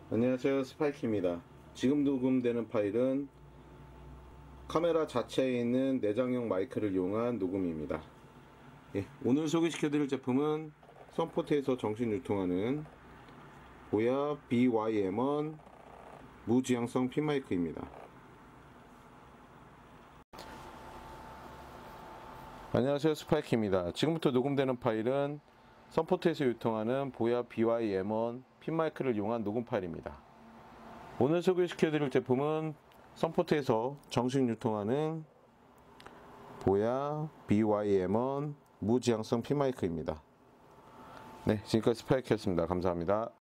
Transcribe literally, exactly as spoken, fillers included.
안녕하세요, 스파이키입니다. 지금 녹음되는 파일은 카메라 자체에 있는 내장형 마이크를 이용한 녹음입니다. 예, 오늘 소개시켜드릴 제품은 썬포트에서 정식 유통하는 보야 비와이엠 원 무지향성 핀 마이크입니다. 안녕하세요, 스파이키입니다. 지금부터 녹음되는 파일은 썬포트에서 유통하는 보야 비와이엠 원 핀 마이크를 이용한 녹음 파일입니다. 오늘 소개시켜드릴 제품은 썬포트에서 정식 유통하는 보야 비와이엠 원 무지향성 핀 마이크입니다. 네, 지금까지 스파이키였습니다. 감사합니다.